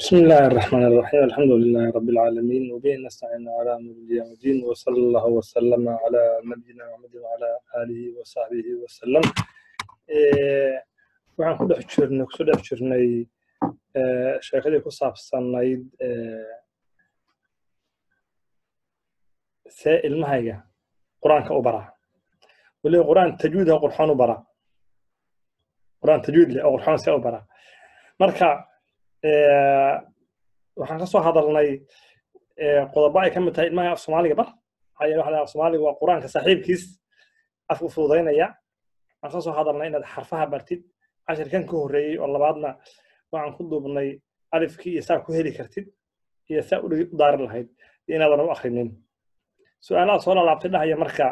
بسم الله الرحمن الرحيم الحمد لله رب العالمين وبه نستعين على أمر اليوم الدين وصلى الله وسلم على نبينا محمد وعلى آله وصحبه وسلم. waxaan ku dhex jirnay sheekadii ku saabsanayd see ilmahayga qur-aanka u baraa waliba qur-aan tajwiid ah qurxoon u baraa qur-aan tajwiid leh oo qurxoon see u baraa marka waxaan ka soo hadalnay qodobo ay ka mid tahay ilmaha af soomaaliga bar maxaa yeele waxa soomaaliga waa qur-aanka saaxiibkiis afku fududaynaya waxaan ka soo hadalnay inaad xarfaha bartid cashirkan ka horreeyey oo labaadna waxaan ku duubnay alifkii iyo saa ku heli kartid iyo saa u daari lahayd iyo inaadan u akhrinin su-aalaha soo laalaabtay dhahaya marka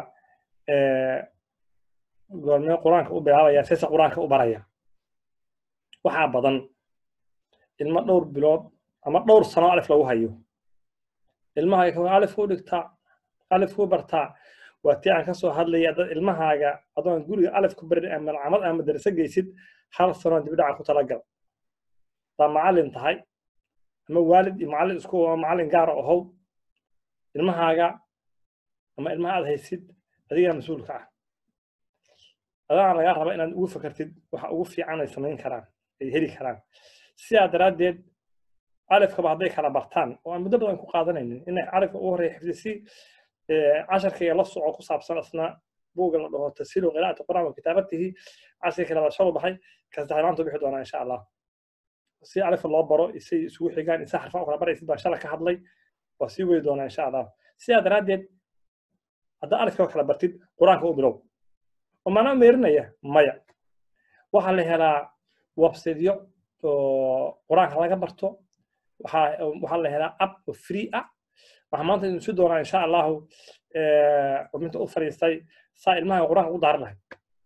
goormee qur-aanka u bilaabaya seese qur-aanka u baraya waxaa badan ilmo dhowr bilood ama dhowr sano alif lagu hayo ilmahaaga alif ku dhigtaa alif ku bartaa waa tii aan ka soo hadlaya dad ilmahaaga adoon guriga alif ku barin ama camad ama darasa geysid hal sano dib dhaca ku talagal taa macallin tahay ama waalid iyo macallin isku macallin gaar ah oo ilmahaaga ama ilmaha aad haysid adiga mas'uulka ah adaan laga rabaa inaad ugu fakartid waxa ugu fiican ay samayn karaan ay heli karaan sidaa daraaddeed alifka hadday kala bartaan oo aan muddo badan ku qaadanaynin inay alifka ugu horreeya xifdisi casharkayga la soco ku saabsan asna buugga la dhaho tasiilu qiraa'ati qur'aan wa kitaabatihi casharkii labaad shalay baxay ka saddexaad maanta bixi doonaa insha allah si alifka loo baro isay isugu xigaan isa xarfaha kala baraysid baan shalay ka hadlay waa sii wadi doonaa insha allah sidaa daraaddeed haddaa alifka kala bartid qur-aanka u bilow oo maanaa meerinaya maya waxaa la helaa websiteyo oo qur-aanka laga barto waxaa la helaa app oo free ah waxaan maanta idin sii doonaa insha allahu minta u fadhiistay saa ilmaha qur-aanka ugu daari lahayd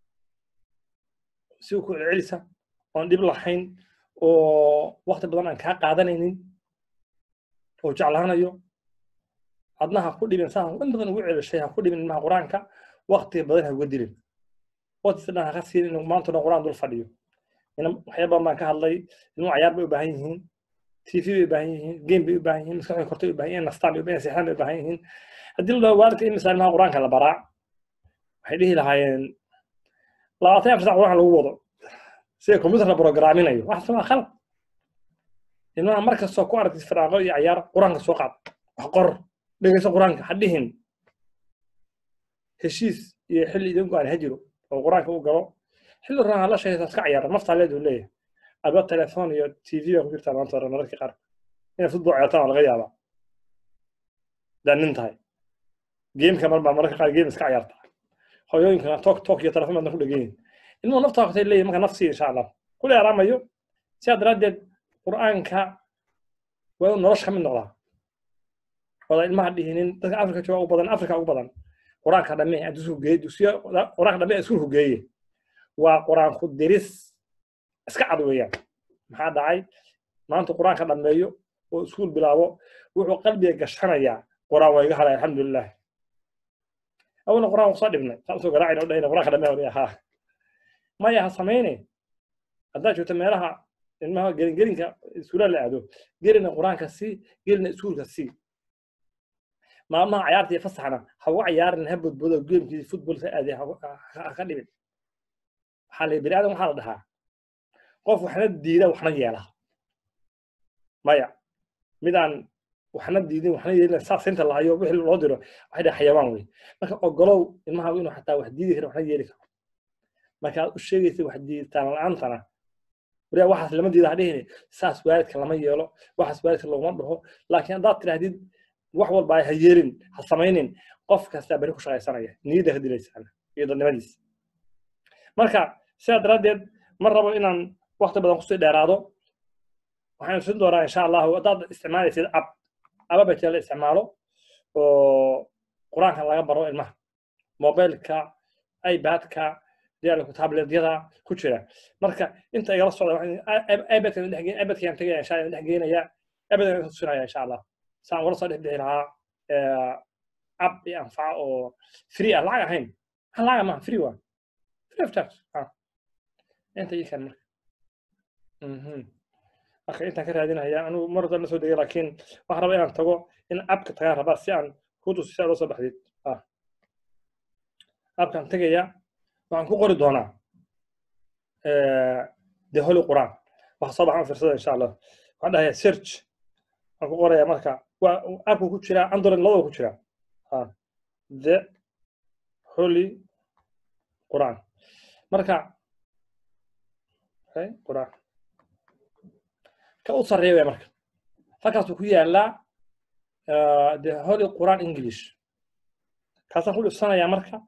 si ku celcelisa oon dhib lahayn oo waqti badan aan kaa qaadanaynin oo jeclaanayo adna ha ku dhibin saa in badan ugu celishay ha ku dhibin ilmaha qur-aanka waqti badan ha uga dilin waqti dhan ha ka siin inuu maanta dhan qur-aan dul fadhiyo waxyaaba badan baan ka hadlay ilmuhu cayaar bay u baahan yihiin TV bay u baahan yihiin game bay u baahan yihiin maskaxda kortay u baahan yihiin nastaan bay u baahan yihiin seexdaan bay u baahan yihiin haddii la dhaho waalidka in misaalimaha qur-aanka la baraa waxay dhihi lahaayeen 24 saac qur-aan lagu wado sida computer la programinayo wax sama khalad ilmaha markastoo ku aragtid firaaqo iyo cayaar qur-aanka soo qaad wax qor dhegeyso qur-aanka ha dhihin heshiis iyo xilli idinku aan hajiro oo qur-aanka u galo xilli raan la sheegay iska ciyaar nafta leedu leeyahay aba telefoon iyo TV ku jirta maanta hore mararka qaar in football ciyaartaan laga yaabaa daanin tahay game ka mararka qaar game iska ciyaarta hooyooyinkana tok iyo telefoon badan ku dhageeyeen ilmuhu nafta waqti leeyahay marka nafsi insha Allah kulli araamayo si adraadeed quraanka waa nolosh ka mid noqdaa wada ilmaha dhihinin dadka Afrika jooga u badan Afrika ugu badan quraanka dhamee adduunku geeyay dugsiga quraanka dhamee isku geeyay waa quraan ku diris iska cad weeyaan maxaa dhacay maanta quraanka dhameeyo oo iskuul bilaabo wuxuu qalbiga gashanayaa quraan waa iga halay alxamdulillah awna quraan soo dhibnay taasoo garaacay oo dhayna quraanka dhameeyo ha ma yaha sameeyay hadda joogto meelaha ilmaha gelinka iskuulada la aado gelina quraanka si gelina iskuulka si maama ciyaartii fasaxna hawa ciyaarin habadbado geemkii football sa aadi ka dhibin xalay biraadam waxa la dhahaa qof waxna diida waxna yeela maya midaan waxna diidin waxna yeelin saasinta la hayo wixii loo diro waxay dhahay xayawaan weey marka ogolow ilmaha inuu xataa wax diidi karo waxna yeeli karo marka u sheegaysa wax diidtaan la'aantana wariya waxaas lama diida hadhihin saas waalidka lama yeelo waxaas waalidka looma dhaho laakiin hadaad tiraahdid wax walba ay yeelin ha samaynin qof kasta bari ku shaqaysanaya niyada ka dilaysan iyo dadnimadiis marka sidaa daraaddeed ma rabo inaan waqti badan kusii dheeraado waxaan siin doonaa insha Allah hadaad isticmaalaysid app la isticmaalo oo quraanka laga baro ilmaha mobilka iPad-ka diyaarka tablet-yada ku jira marka inta igala socda iPad-ka iPad-ka tagay insha Allah dhexgeynaya iPad-ka ku siinaya insha Allah saan wala soo dhexbixi lahaa app anfaca oo free ah lacag ahayn lacag ma free waa free of charge انت يكن أخي أنت كره هذين هي أنا مرة الناس ودي لكن وأحرب أنا تجو إن أبك تجارة بس يعني كودو سعر صباح دي أبك أنت جاي وعن كوكور دونا ده هو القرآن وحصل عن فرصة إن شاء الله وعندها هي سيرش عن كوكور يا مركا وأبو كتير أندر الله كتير the holy قرآن مركا قرآن كأوصل ريوي مركا فكرت كويا لا the holy قرآن إنجليش كاسا كل سنة يا مركا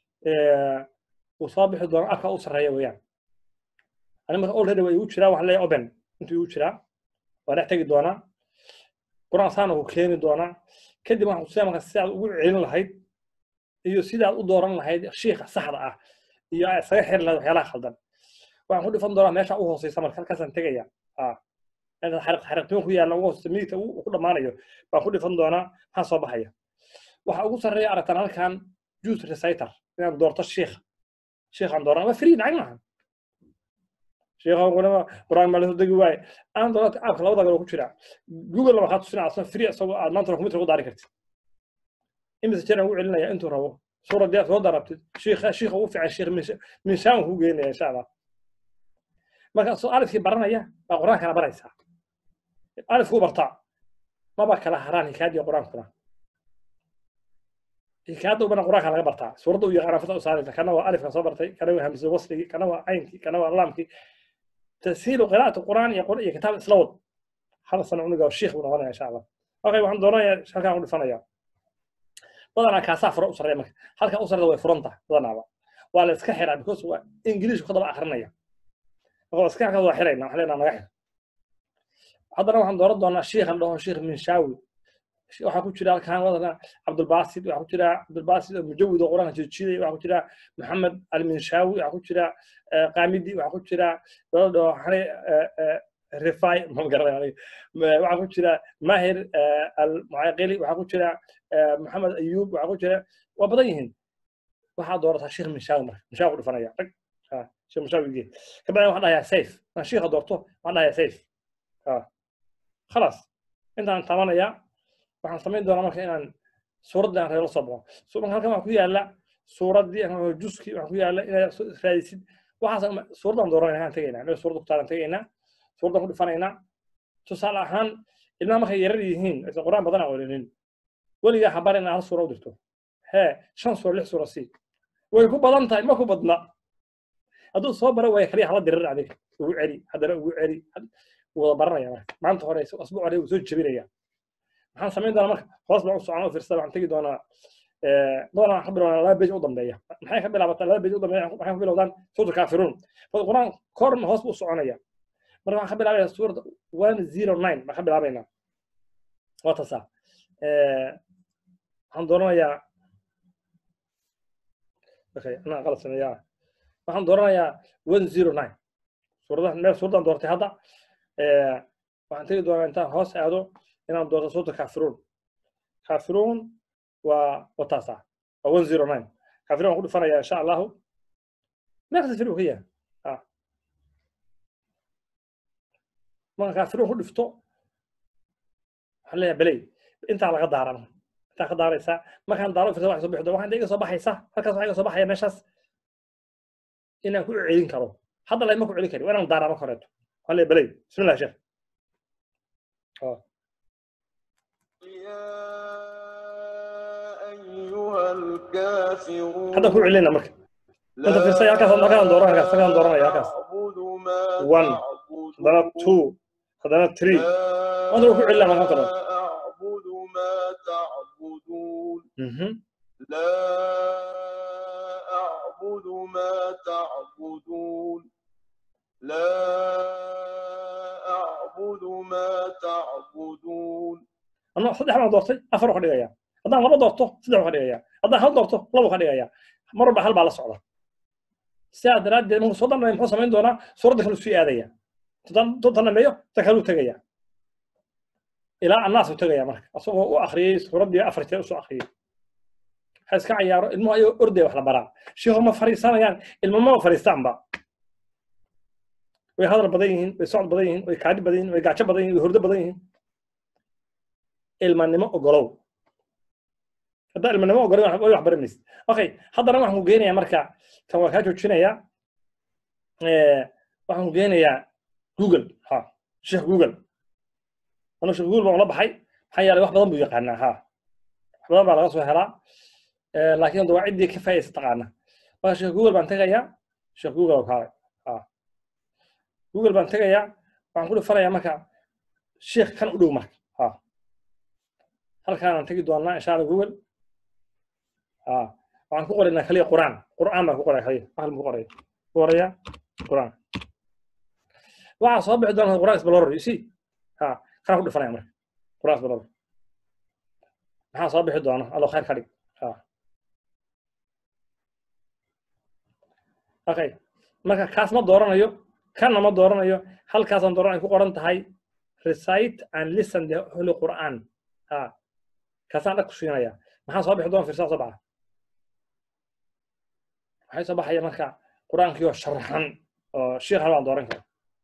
وصابح الدور أكا أوصل ريوي يعني أنا مركا أول هذا ويوتشرا وحلا أوبن أنتو يوتشرا وأنا أحتاج دونا قرآن سانه وكلين دونا كدي ما حسيا مركا الساعة وعين لهيد iyo sida u dooran lahayd sheekha saxda ah iyo isaga xir la waxyaalaha khaldan waxaan ku dhifan doonaa meesha u hooseysa marka halkaasaan tegaya inta xariiqtooyin ku yaalla ugu hooseysa midigta uu ku dhammaanayo baan ku dhifan doonaa maxaa soo baxaya waxa ugu sarreeya aragtaan halkan juice reciter inaan doorto sheekhaan dooran waa free lacag maaha sheekhaan quraan ma la soo degi waaye aan doorto aabka labada galo ku jira google waxaad tusinaa asna free isagoo aad maanta computer ku daari kartid إمتى ترى هو علنا أنتم رأوا صورة دي صورة ضربت شيخ وفي على الشيخ من شان هو جينا إن شاء الله ما كان سؤال في برنا يا القرآن كان برا يسا ألف هو برطع ما بقى له هراني كادي القرآن كنا كادو بنا القرآن كان برطع صورة ويا عرفت أصلا كان هو ألف كان صبرتي كان هو همزة وصلي كان هو عينك كان هو لامك تسهيل قراءة القرآن يقول كتاب سلوت هذا صنعنا جو الشيخ ونوانا إن شاء الله أوكي وعند دونا شو كان يقول فنايا بدنا كاسافر أسرة مك هل كأسرة ذو فرنتا بدنا وعلى سكحر بكوس وإنجليز وخضر آخرنا هو سكحر ذو حرينا حلينا نجح حضرنا وعند ردنا الشيخ عنده الشيخ من شاوي وحكوا كذا كان وضعنا عبد الباسط وحكوا كذا عبد الباسط مجود القرآن تجيء وحكوا كذا محمد المنشاوي وحكوا كذا قامدي وحكوا كذا برضه حني رفاي ما قرر يعني وحكوا كذا ماهر المعاقلي وحكوا كذا محمد أيوب وحكوا كذا وبضيهن واحد دورة الشيخ منشاوي الفنية شيخ منشاوي يجي كمان واحد يا سيف الشيخ دورته واحد يا سيف خلاص أنت طبعا يا waxaan samayn doonaa marka inaan suuradda aan reelo sabro suuradda halkan waxa ku yaala suuraddii ama juski waxa ku yaala inaad raadisid waxaas suuraddan dooranayna aan tagaynaa inay suuradda ku taalan tagaynaa suuraddan ku dhifanaynaa tusaale ahaan ilmaha markay yarar yihiin aysan quraan badan aqoonin weligaa habar inaad hal suura u dirto hee 5 suura 6 suura sii way ku badan tahay ma ku badna hadduu soo baro way kaliya hala dirir adiga ugu celi haddana ugu celi wada baranaya marka maanta hore asbuuc hore uu soo jabinaya waxaan samayn doonaa marka hoos baan u soconaa fiirsada waxaan tagi doonaa doonaa waxaan bilownaa laba beej u dambeeya maxay ka bilaabataa laba beej u dambeeya waxay ka bilowdaan suurta kaafiruun quraan korna hoos buu soconaya marka waxaan ka bilaabayaa suurta 109 baan ka bilaabaynaa waa tasaa waxaan dooranayaa anaa qalad sameeyaa waxaan dooranayaa 109 suuraddan doortay hadda waxaan tagi doonaa intaan hoos aado inaan doorto suurta kaafiruun waa wataasa waa 109 kaafiruun waan ku dhifanayaa insha allahu meeqsa fil uu ka yahay marka kaafiruun ku dhifto waxaan leeyahay belay intaa laga daaran intaa ka daaraysaa markaan daaro firsa waxay soo bixi doon waxaan iga soo baxaysa halkaas waxaa iga soo baxaya meeshaas inaan ku celin karo hadda la ima ku celin kari waa inaan daaraa marka horeeto waxaan leeyahay belay bismillah sheekh هذا هو علينا مركب انت في السيارة كذا مكان دوران كذا سكان دوران يا كذا 1 هذا 2 هذا 3 هذا هو علينا مكان كذا أعبد ما تعبدون لا أعبد ما تعبدون لا أعبد ما تعبدون أنا صدق أنا دورتي أفرح عليها هذا لما دورته صدق عليها هذا هل دورته لو عليها مرة بحال على صعدة ساعد راد من صدق ما ينحص من دونا صورة دخلوا في هذه تضل مية تكلوا تجيا إلى الناس تجيا مرك أصلا وآخري صورة دي أفرت أصلا آخري حس كعيار الماء أردي وحلا برا شو هم فريسان يعني الماء فريسان بقى way hadal badan yihiin way socod badan yihiin way kaadi badan yihiin way gaajo badan yihiin way hurdo badan yihiin ilmanimo ogolow hadda ilmanimo ogolow wax baranaysid okay haddana waxaan ku geenayaa marka tan waa kaa joojinayaa waxaan ku geenayaa google ha sheekh google أنا شيخ جوجل بقول بحي حي على واحد ضمن يقعنا ها واحد ضمن على رأسه هلا لكن دوا عندي كفاية استقعنا شيخ جوجل بنتجيا شيخ جوجل وكاره ها جوجل بنتجيا بنقول فرع يا مكان شيخ كان قدومك ها هل كان تجي دوانا إن شاء الله جوجل ها بنقول إن خليه قرآن ما بقول خليه أهل بقول قرية قرآن وعصاب عندنا القرآن اسمه يسي ها خلنا نقول فلان مرة قرآن بالله maxaa soo bixi doona allo khayr ka dhig okay marka kaas ma dooranayo kana ma dooranayo halkaasaan dooranay ku qoran tahay recite and listen the holy Quran kaasaan dhag ku siinaya maxaa soo bixi doona fiirsaa soo baxa waxay soo baxaya marka quraankii oo sharaxan oo sheekh halkaan dooran karo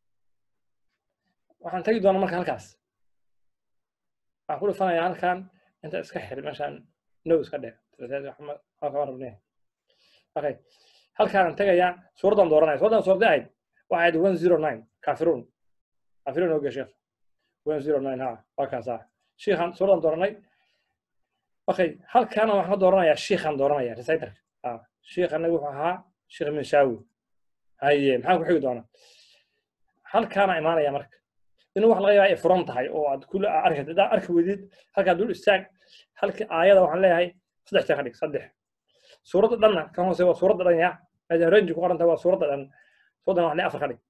waxaan tagi doonaa marka halkaas waxaan ku dhufanayaa halkaan انت اسكا حرم عشان نو اسكا ده ثلاثه محمد هاكا ربنا اوكي هل كان تجايا سوردان دوراناي سوردان سورداي واحد 109 كافرون كافرون هو شيخ 109 ها وكذا شيخان سوردان دوراناي اوكي هل كان واحد دورانايا شيخان دورانايا رسايتر شيخ انا وحها شيخ من شاوي هاي maxaa ku xigi doona hal kaana imaanaya marka inuu wax laga yaabay furan tahay oo aad kula arki weydid halka dul istaag halka aayada waxaan leeyahay saddex jeer xadhig saddex suurada dhanna kan hoose waa suurada dhan yaa aad range ku qoranta waa suurada dhan soodan wax le afar xadhig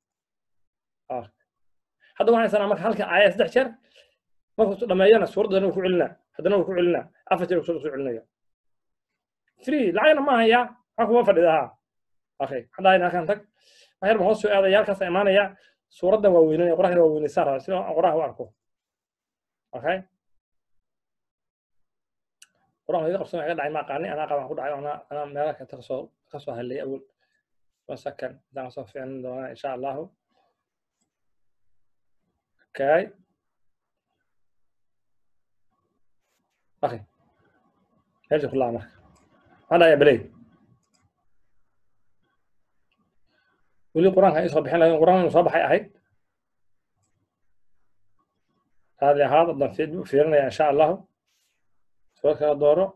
hadda waxaan sanaa marka halka aayada saddex jeer markuu dhameeyana suurada dhan ku celina hadana ku celina afar jeer ku soo celinaya free lacagna ma haya waxa ku fadhidaa okay hadda ina kan tag waxyar ma hoos soo aadaya halkaas imaanaya suurada waa weynay quraanka waa weynay saar sida quraanka waa arko okay quraanka iga qabsan iga dhacay ma qaani ana qaban ku dhacay ana meelaha ka soo halay awal wasakan daan soo fiican doona insha Allah okay okay هذا كله عمر هذا يا بلي ولي قرآن هاي صباحين لكن قرآن صباح هاي هذا ضمن فيرنا إن شاء الله سواء كان دوره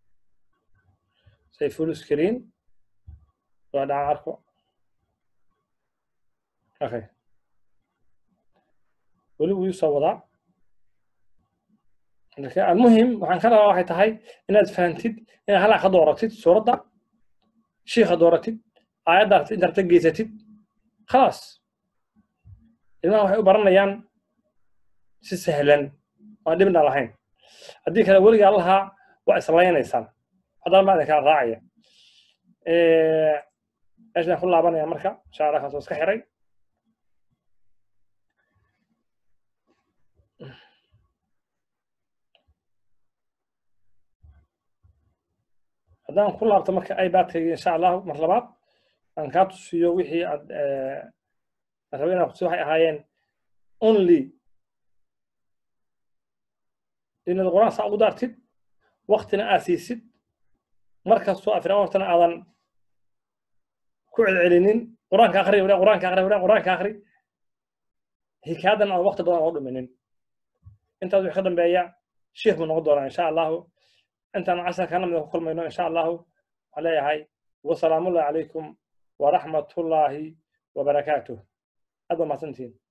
زي فول سكرين وهذا عارفه أخي ولي ويصور المهم waxaan kala waxay tahay inaad fahamtid in hal ka dooratid suurada sheekha dooratid aayada inta geysatid خلاص ilmaha waxay u baranayaan si sahlan oo dhibna lahayn hadii kale waliga allaha waa islaynaysan hadal ma ka raacaya eesna ku laabanaya marka shaaraha soo iska xiray haddaan ku laabto marka ay baadkayga insha Allah mar labaad aan ka tusiyo wixii aad rabeen waxay ahaayeen only inaad quraan saa u daartid waqtina aasiisid markastoo afraawtana aadan ku celcelinin quraanka akhri hikaadan aad waqti badan u dhuminin intaad wixii ka dambeeya sheekh ma noqon doona insha Allah أنت أنا عسى كلام كل ما إن شاء الله عليه هاي والسلام الله عليكم ورحمة الله وبركاته هذا ما سنتين